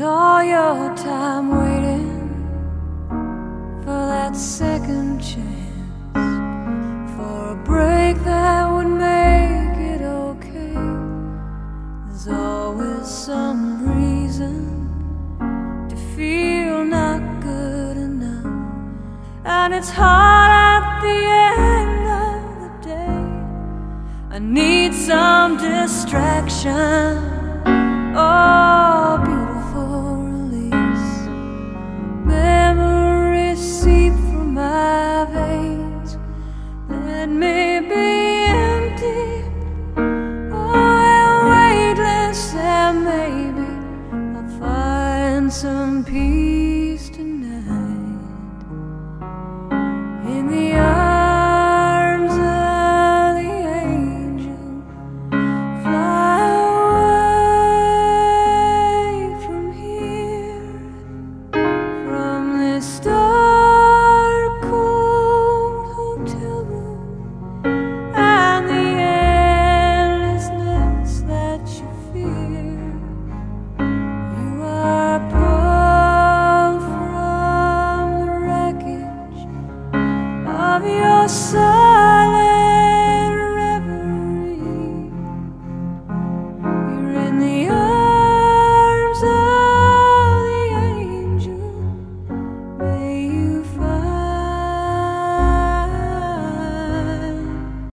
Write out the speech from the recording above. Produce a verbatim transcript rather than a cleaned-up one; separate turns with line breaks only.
all your time waiting for that second chance, for a break that would make it okay. There's always some reason to feel not good enough, and it's hard at the end of the day. I need some distraction. Oh,